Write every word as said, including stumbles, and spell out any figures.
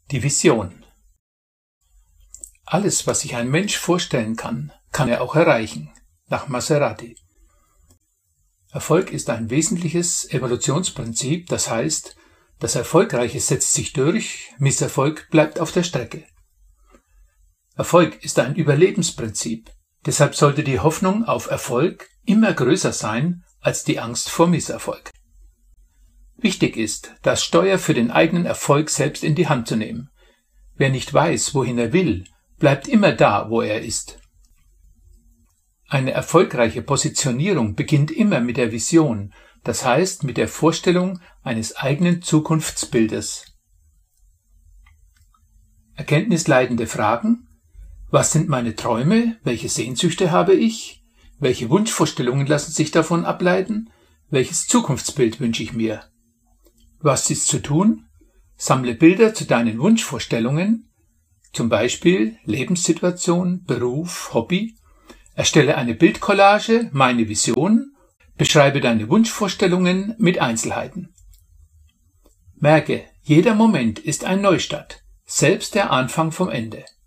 Die Vision. Alles, was sich ein Mensch vorstellen kann, kann er auch erreichen, nach Maserati. Erfolg ist ein wesentliches Evolutionsprinzip, das heißt, das Erfolgreiche setzt sich durch, Misserfolg bleibt auf der Strecke. Erfolg ist ein Überlebensprinzip, deshalb sollte die Hoffnung auf Erfolg immer größer sein als die Angst vor Misserfolg. Wichtig ist, das Steuer für den eigenen Erfolg selbst in die Hand zu nehmen. Wer nicht weiß, wohin er will, bleibt immer da, wo er ist. Eine erfolgreiche Positionierung beginnt immer mit der Vision, das heißt mit der Vorstellung eines eigenen Zukunftsbildes. Erkenntnisleitende Fragen: Was sind meine Träume? Welche Sehnsüchte habe ich? Welche Wunschvorstellungen lassen sich davon ableiten? Welches Zukunftsbild wünsche ich mir? Was ist zu tun? Sammle Bilder zu deinen Wunschvorstellungen, zum Beispiel Lebenssituation, Beruf, Hobby. Erstelle eine Bildcollage, meine Vision, beschreibe deine Wunschvorstellungen mit Einzelheiten. Merke, jeder Moment ist ein Neustart, selbst der Anfang vom Ende.